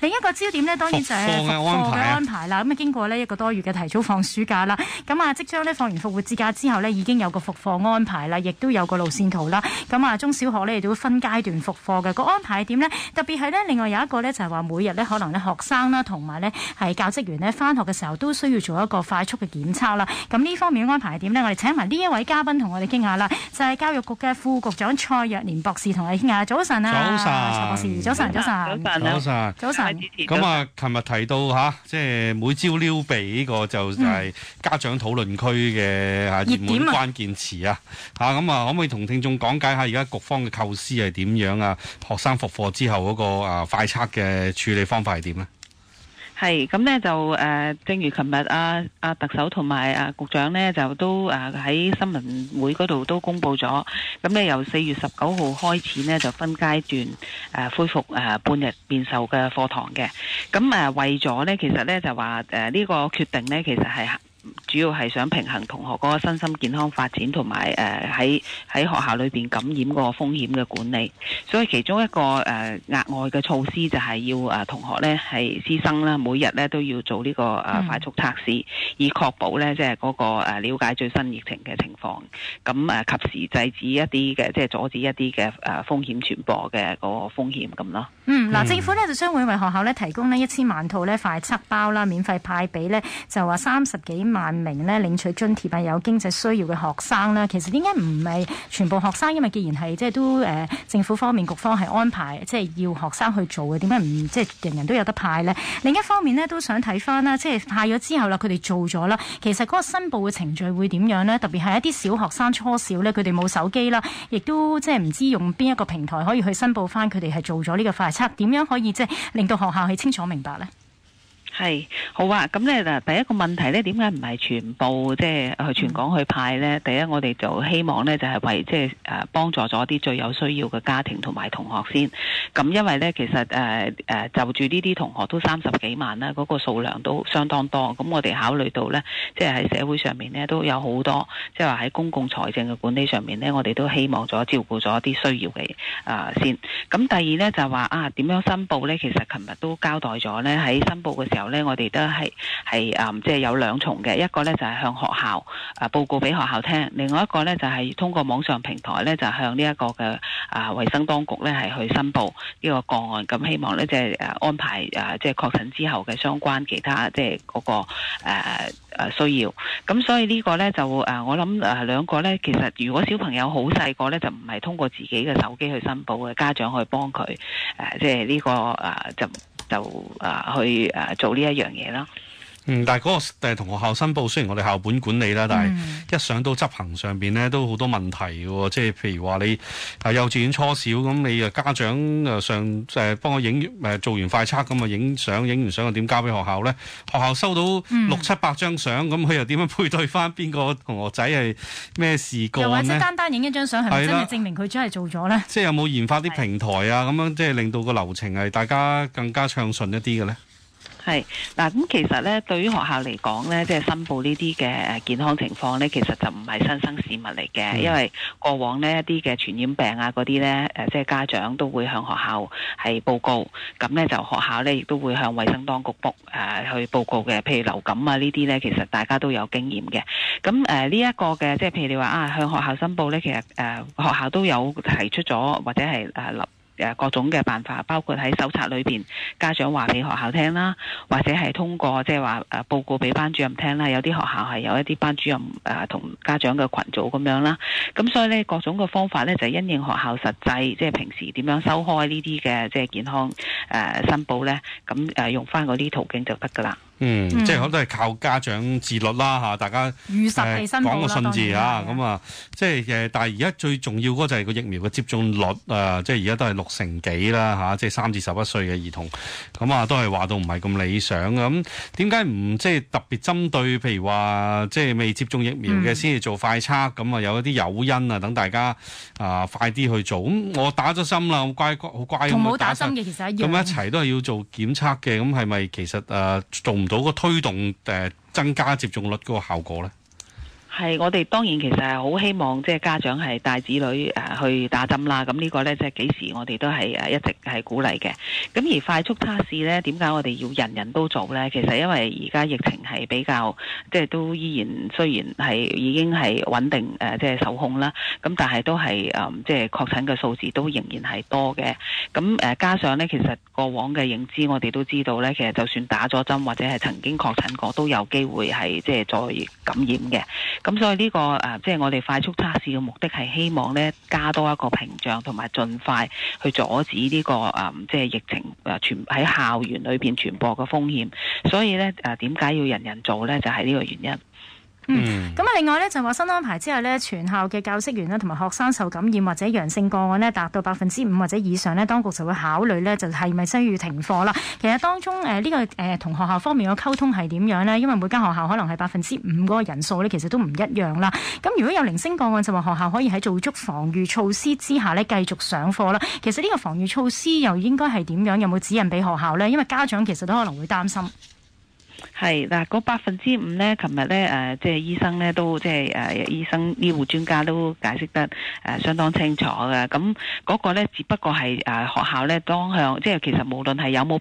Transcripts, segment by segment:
另一個焦點呢，當然就係復課嘅安排啦。咁經過呢一個多月嘅提早放暑假啦，咁即將呢放完復活節假之後呢，已經有個復課安排啦，亦都有個路線圖啦。咁中小學呢亦都分階段復課嘅個安排係點呢？特別係呢，另外有一個呢，就係話每日呢，可能呢學生啦同埋呢係教職員呢返學嘅時候都需要做一個快速嘅檢測啦。咁呢方面嘅安排係點呢？我哋請埋呢一位嘉賓同我哋傾下啦，就係教育局嘅副局長蔡若蓮博士同我哋傾下。早晨啊，蔡博士，早晨。早晨。 咁琴日提到即係每朝撩鼻呢個就係家長討論區嘅熱門關鍵詞啊。咁可唔可以同聽眾講解下而家局方嘅構思係點樣啊？學生復課之後嗰個快測嘅處理方法係點呢？ 係咁呢，就正如琴日特首同埋局長呢，就都喺新聞會嗰度都公布咗。咁呢，由4月19號開始呢，就分階段恢復半日面授嘅課堂嘅。咁為咗呢，其實呢，就話呢個決定呢，其實係主要係想平衡同學嗰個身心健康發展同埋喺學校裏邊感染個風險嘅管理，所以其中一個額外嘅措施就係要同學呢係師生啦，每日呢都要做呢個快速測試，以確保呢即係嗰個了解最新疫情嘅情況，咁及時制止一啲嘅即係阻止一啲嘅風險傳播嘅嗰個風險咁咯。 政府呢就將會為學校呢提供呢1000萬套呢快測包啦，免費派俾呢就話30幾萬名呢領取津貼有經濟需要嘅學生啦。其實點解唔係全部學生？因為既然係即係都政府方面局方係安排即係要學生去做嘅，點解唔即係人人都有得派呢？另一方面呢，都想睇翻啦，即係派咗之後啦，佢哋做咗啦，其實嗰個申報嘅程序會點樣呢？特別係一啲小學生初小呢，佢哋冇手機啦，亦都即係唔知用邊一個平台可以去申報翻佢哋係做咗呢個快測，點樣可以即係令到學校係清楚明白呢？ 係好啊！咁咧第一個問題咧，點解唔係全部即係去全港去派咧？第一，我哋就希望咧就係為即係幫助咗啲最有需要嘅家庭同埋同學先。咁因為咧其實就住呢啲同學都30幾萬啦，嗰個數量都相當多。咁我哋考慮到咧，即係喺社會上面咧都有好多，即係話喺公共財政嘅管理上面咧，我哋都希望咗照顧咗一啲需要嘅先。咁第二咧就係話點樣申報咧？其實琴日都交代咗咧，喺申報嘅時候咧，我哋都係即係有兩重嘅，一個咧就係向學校報告俾學校聽，另外一個咧就係通過網上平台咧就向呢一個嘅衛生當局咧係去申報呢個個案，咁希望咧即係安排即係確診之後嘅相關其他即係嗰個需要。咁所以呢個咧就我諗兩個咧，其實如果小朋友好細個咧，就唔係通過自己嘅手機去申報嘅，家長去幫佢即係呢個就去做呢一樣嘢啦。 但係嗰個同學校申報，雖然我哋校本管理啦，但係一上到執行上邊咧，都好多問題嘅。即係譬如話你幼稚園初小咁，你家長幫我做完快測咁影相，影完相又點交俾學校咧？學校收到600-700張相，咁佢又點樣配對翻邊個同學仔係咩事幹咧？ 又或者單影一張相係咪真係證明佢真係做咗咧？ 即係有冇研發啲平台啊？咁樣即係令到個流程係大家更加暢順一啲嘅咧？ 係嗱，咁其實咧，對於學校嚟講咧，即係申報呢啲嘅健康情況咧，其實就唔係新生事物嚟嘅，因為過往呢一啲嘅傳染病啊嗰啲咧，即係家長都會向學校係報告，咁咧就學校咧亦都會向衛生當局去報告嘅，譬如流感啊呢啲咧，其實大家都有經驗嘅。咁呢一個嘅，即係譬如你話向學校申報咧，其實學校都有提出咗或者係各種嘅辦法，包括喺手冊裏邊家長話俾學校聽啦，或者係通過即係話報告俾班主任聽啦。有啲學校係有一啲班主任同家長嘅群組咁樣啦。咁所以咧各種嘅方法咧就因應學校實際，即係平時點樣收開呢啲嘅即係健康申報咧，咁用翻嗰啲途徑就得㗎啦。 即係可能都係靠家長自律啦嚇，大家如實地申報講個信字嚇，咁即係但係而家最重要嗰就係個疫苗嘅接種率即係而家都係60幾啦嚇，即係3至11歲嘅兒童，咁都係話到唔係咁理想嘅。咁點解唔即係特別針對譬如話即係未接種疫苗嘅先至做快測？咁有一啲誘因等大家快啲去做。咁我打咗針啦，好乖同冇打針嘅其實一樣。 咁一齊都係要做檢測嘅，咁係咪其實做唔到個推動增加接種率嗰個效果咧？ 係，我哋當然其實係好希望即係家長係帶子女去打針啦。咁呢個呢，即係幾時我哋都係一直係鼓勵嘅。咁而快速測試呢，點解我哋要人人都做呢？其實因為而家疫情係比較即係都依然雖然係已經係穩定即係受控啦。咁但係都係即係確診嘅數字都仍然係多嘅。咁加上呢，其實過往嘅認知我哋都知道呢，其實就算打咗針或者係曾經確診過，都有機會係即係再感染嘅。咁所以呢個即係我哋快速測試嘅目的係希望咧加多一個屏障，同埋盡快去阻止呢個即係疫情傳喺校園裏邊傳播嘅風險。所以咧點解要人人做咧？就係呢個原因。 咁另外咧就話新安排之後呢，全校嘅教職員同埋學生受感染或者陽性個案呢達到5%或者以上呢，當局就會考慮呢，就係咪需要停課啦。其實當中呢個同學校方面嘅溝通係點樣呢？因為每間學校可能係5%嗰個人數呢，其實都唔一樣啦。咁如果有零星個案，就話學校可以喺做足防禦措施之下呢繼續上課啦。其實呢個防禦措施又應該係點樣？有冇指引俾學校呢？因為家長其實都可能會擔心。 係嗱，嗰5%呢，琴日呢，即係醫生呢都即係醫生醫護專家都解釋得相當清楚嘅。咁嗰個呢，只不過係學校呢當向，即係其實無論係有冇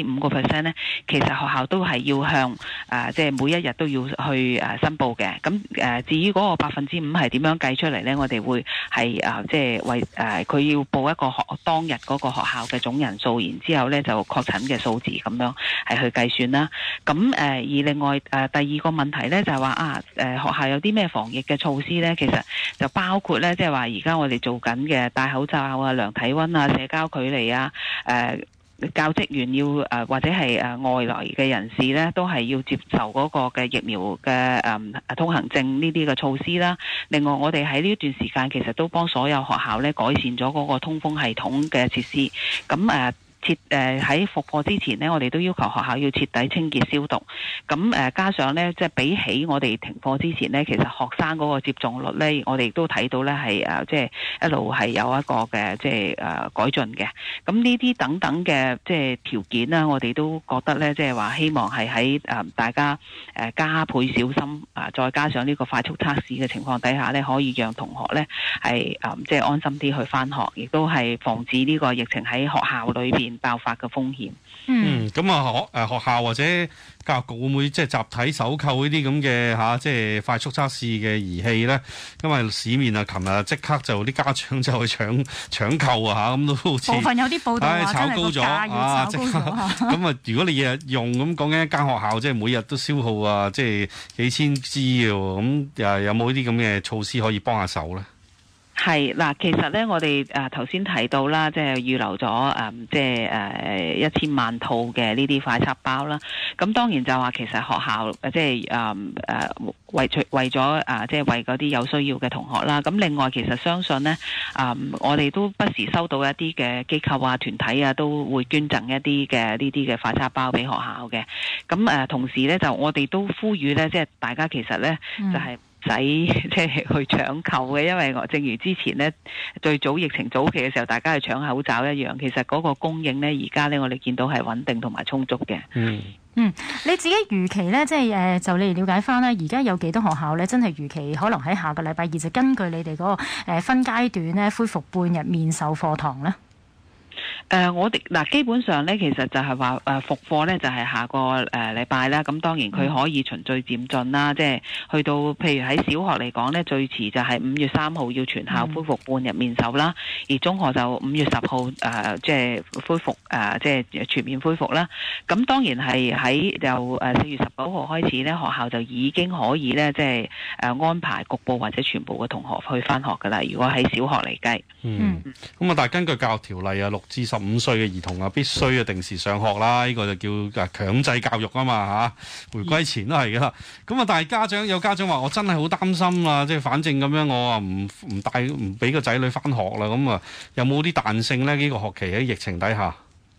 5%呢，其實學校都係要向即係每一日都要去申報嘅。咁至於嗰個5%係點樣計出嚟呢？我哋會係即係為佢要報一個當日嗰個學校嘅總人數，然之後呢就確診嘅數字咁樣係去計算啦。咁而另外第二個問題咧就係話學校有啲咩防疫嘅措施咧？其實就包括咧，即係話而家我哋做緊嘅戴口罩啊、量體溫啊、社交距離啊、教職員要或者係外來嘅人士咧，都係要接受嗰個嘅疫苗嘅通行證呢啲嘅措施啦。另外，我哋喺呢段時間其實都幫所有學校咧改善咗嗰個通風系統嘅設施。咁喺復課之前呢，我哋都要求學校要徹底清潔消毒。咁加上呢，即係比起我哋停課之前呢，其實學生嗰個接種率呢，我哋亦都睇到呢係即係一路係有一個嘅即係改進嘅。咁呢啲等等嘅即係條件啦，我哋都覺得呢，即係話希望係喺大家加倍小心再加上呢個快速測試嘅情況底下呢，可以讓同學呢係即係安心啲去返學，亦都係防止呢個疫情喺學校裏邊爆發嘅風險。 咁學校或者教育局會唔會即係集體搜購呢啲咁嘅即係快速測試嘅儀器咧？因為市面琴日即刻就啲家長就去搶購咁都好似部分有啲報道話炒高咗即刻咁如果你日日用咁講緊一間學校，即係每日都消耗即係幾千支嘅喎，咁有冇呢啲咁嘅措施可以幫下手咧？ 係嗱，其實咧，我哋頭先提到啦，即係預留咗即係1000萬套嘅呢啲快測包啦。咁當然就話其實學校即係為咗即係為嗰啲有需要嘅同學啦。咁另外其實相信呢，我哋都不時收到一啲嘅機構啊、團體啊，都會捐贈一啲嘅呢啲嘅快測包俾學校嘅。咁同時咧，就我哋都呼籲咧，即係大家其實咧就係使即係去搶購嘅，因為正如之前呢，最早疫情早期嘅時候，大家去搶口罩一樣，其實嗰個供應呢，而家呢，我哋見到係穩定同埋充足嘅。 你自己預期呢，即係就你哋了解翻呢，而家有幾多學校呢？真係預期可能喺下個禮拜二就根據你哋嗰個分階段呢，恢復半日面授課堂呢？ 我哋基本上咧，其實就係話復課咧，就係下個禮拜啦。咁當然佢可以循序漸進啦，即係去到譬如喺小學嚟講咧，最遲就係5月3號要全校恢復半日面授啦。而中學就5月10號即係恢復即係全面恢復啦。咁當然係喺由4月19號開始咧，學校就已經可以咧，即係安排局部或者全部嘅同學去返學噶啦。如果喺小學嚟計， 咁但係根據教育條例6至15歲嘅兒童必須定時上學啦，呢個就叫強制教育啊嘛回歸前都係噶啦。咁但係有家長話我真係好擔心啦，即係反正咁樣我唔俾個仔女返學啦。咁有冇啲彈性呢？呢個學期喺疫情底下？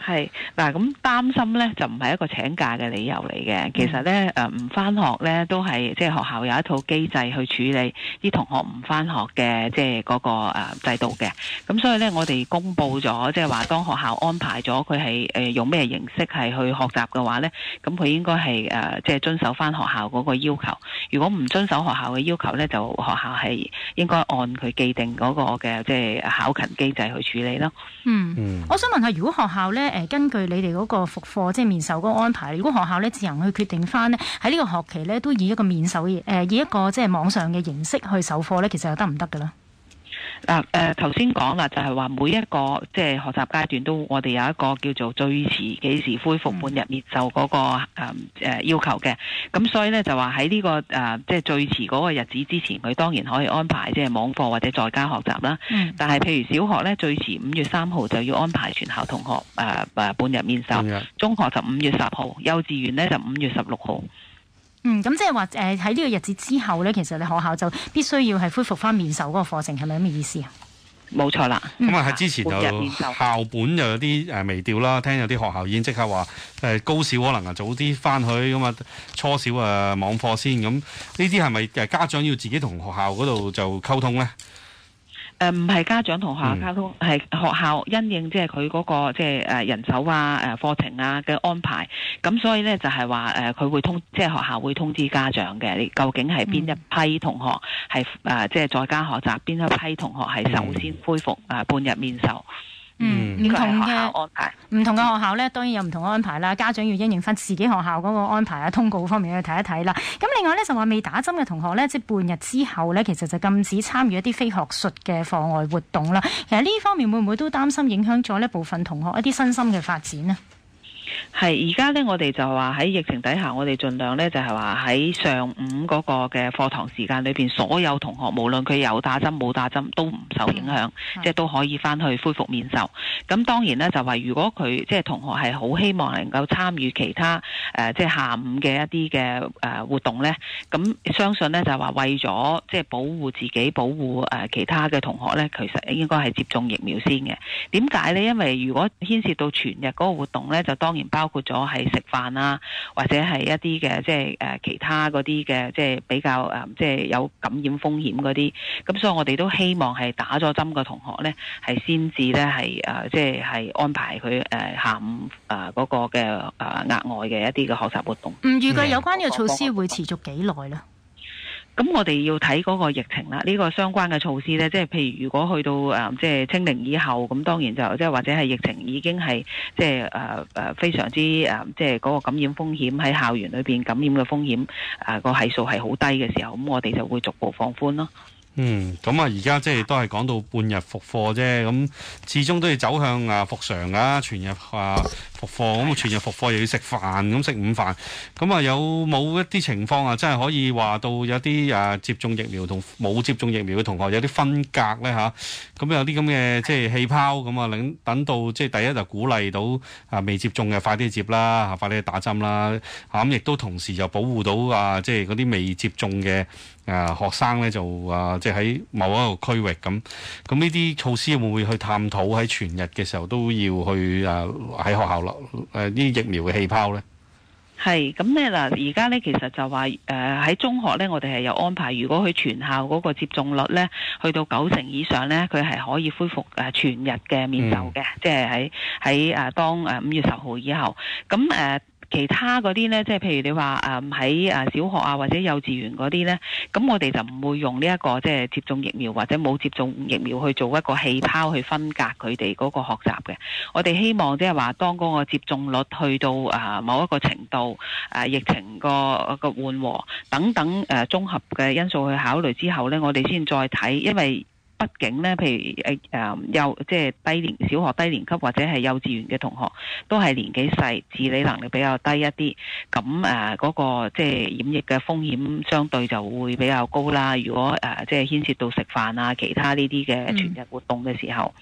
係嗱，咁擔心咧就唔係一個請假嘅理由嚟嘅。其實咧唔返學咧都係即係學校有一套機制去處理啲同學唔返學嘅即係嗰個制度嘅。咁所以咧我哋公布咗即係話當學校安排咗佢係用咩形式係去學習嘅話咧，咁佢應該係即係遵守返學校嗰個要求。如果唔遵守學校嘅要求咧，就學校係應該按佢既定嗰個嘅即係考勤機制去處理咯。 我想問下，如果學校咧根據你哋嗰個復課即係面授嗰個安排，如果學校咧自行去決定翻咧喺呢個學期咧都以一個面授以一個即係網上嘅形式去授課咧，其實又得唔得㗎啦？ 頭先講啦，就係話每一個即係學習階段都我哋有一個叫做最遲幾時恢復半日面授嗰個要求嘅。咁所以咧就話喺呢個即係最遲嗰個日子之前，佢當然可以安排即係網課或者在家學習啦。但係譬如小學咧最遲5月3號就要安排全校同學半日面授，中學就5月10號，幼稚園咧就5月16號。 咁即係話喺呢個日子之後咧，其實你學校就必須要係恢復翻面授嗰個課程，係咪咁嘅意思啊？ 冇錯啦。 咁喺之前就校本又有啲微調啦，聽有啲學校已經即刻話高小可能早啲翻去，咁啊初小網課先。咁呢啲係咪家長要自己同學校嗰度就溝通咧？ 唔係家長同學校溝通，係學校因應即係佢嗰個即係人手課程嘅安排。咁所以咧就係話佢會即係學校會通知家長嘅，你究竟係邊一批同學係即係在家學習，邊一批同學係首先恢復半日面授。 唔同嘅學校咧，當然有唔同嘅安排啦。家長要因應翻自己學校嗰個安排通告方面去睇一睇啦。咁另外咧就話未打針嘅同學咧，即係半日之後咧，其實就禁止參與一啲非學術嘅課外活動啦。其實呢方面會唔會都擔心影響咗呢部分同學一啲身心嘅發展呢？ 係而家咧，我哋就話喺疫情底下，我哋盡量咧就係話喺上午嗰個嘅課堂時間裏邊，所有同學無論佢有打針冇打針都唔受影響，即係都可以翻去恢復面授。咁當然咧就話，如果佢即係同學係好希望能夠參與其他即係下午嘅一啲嘅活動咧，咁相信咧就話為咗即係保護自己、保護其他嘅同學咧，其實應該係接種疫苗先嘅。點解咧？因為如果牽涉到全日嗰個活動咧，就當然包括咗係食飯啊，或者係一啲嘅即係其他嗰啲嘅即係比較即係有感染風險嗰啲。咁所以我哋都希望係打咗針嘅同學咧，係先至咧係即係安排佢下午嗰個嘅額外嘅一啲嘅學習活動。 預計有關呢個措施會持續幾耐咧？ 咁我哋要睇嗰個疫情啦，呢個相關嘅措施咧，即係譬如如果去到即係清零以後，咁當然就即係或者係疫情已經係即係非常之即係嗰個感染風險喺校園裏邊感染嘅風險個係數係好低嘅時候，咁我哋就會逐步放寬咯。 咁而家即係都係講到半日復課啫，咁始終都要走向復常㗎，全日復課，咁全日復課又要食飯，咁食午飯，咁有冇一啲情況真係可以話到有啲接種疫苗同冇接種疫苗嘅同學有啲分隔咧嚇？咁有啲咁嘅即係氣泡咁等到即係第一就鼓勵到未接種嘅快啲接啦，快啲去打針啦，咁亦都同時就保護到即係嗰啲未接種嘅學生咧就即係喺某一個區域咁呢啲措施會唔會去探討喺全日嘅時候都要去喺學校啲疫苗嘅氣泡咧？ 係咁咧嗱，而家咧其實就話喺中學咧，我哋係有安排，如果佢全校嗰個接種率咧去到90%以上咧，佢係可以恢復全日嘅面授嘅，即係喺當5月10號以後咁其他嗰啲呢，即係譬如你話喺小學或者幼稚園嗰啲呢，咁我哋就唔會用呢一個即係接種疫苗或者冇接種疫苗去做一個氣泡去分隔佢哋嗰個學習嘅。我哋希望即係話當嗰個接種率去到某一個程度，疫情個緩和等等綜合嘅因素去考慮之後呢，我哋先再睇，因為畢竟咧，譬如即係小學低年級或者係幼稚園嘅同學，都係年紀細，自理能力比較低一啲，咁嗰個即係染疫嘅風險相對就會比較高啦。如果即係牽涉到食飯其他呢啲嘅全日活動嘅時候。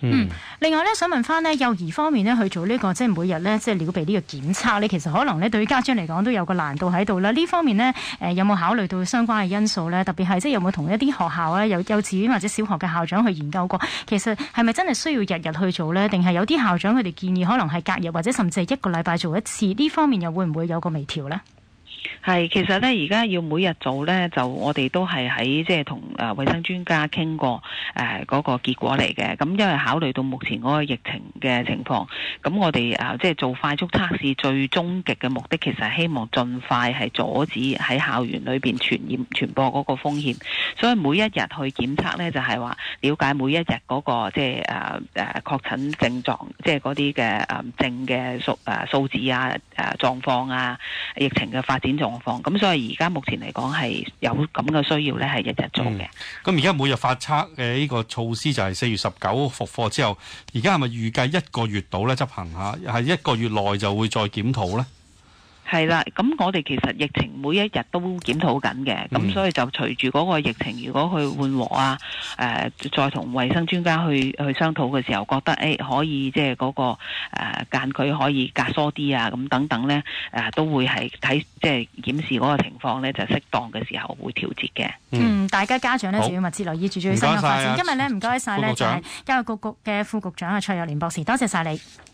另外咧，想問翻呢幼兒方面呢，去做呢個即係每日咧即係撩鼻呢個檢測咧，其實可能咧對於家長嚟講都有個難度喺度啦。呢方面呢，有冇考慮到相關嘅因素咧？特別係即係有冇同一啲學校咧，幼稚園或者小學嘅校長去研究過，其實係咪真係需要日日去做咧？定係有啲校長佢哋建議可能係隔日或者甚至係一個禮拜做一次？呢方面又會唔會有個微調咧？ 係，其實咧而家要每日做咧，就我哋都係喺即係同衛生專家傾過嗰個結果嚟嘅。咁因為考慮到目前嗰個疫情嘅情況，咁我哋即係做快速測試最終極嘅目的，其實係希望盡快係阻止喺校園裏邊傳播嗰個風險。所以每一日去檢測咧，就係話了解每一日嗰個即係確診症狀，即係嗰啲嘅症嘅數字啊、狀況啊、疫情嘅發展狀況，咁所以而家目前嚟講係有咁嘅需要咧，係日日做嘅。 咁而家每日發測嘅呢個措施就係4月19復課之後，而家係咪預計1個月到咧執行下？係1個月內就會再檢討咧？ 係啦，咁我哋其實疫情每一日都檢討緊嘅，咁所以就隨住嗰個疫情，如果去緩和啊，再同衛生專家去商討嘅時候，覺得可以即係嗰個間距可以隔疏啲啊，咁等等咧，都會係睇即係檢視嗰個情況咧，就適當嘅時候會調節嘅。 大家家長咧就要密切留意住最新嘅發展。今日咧唔該晒咧，就係教育局嘅副局長蔡若蓮博士，多謝晒你。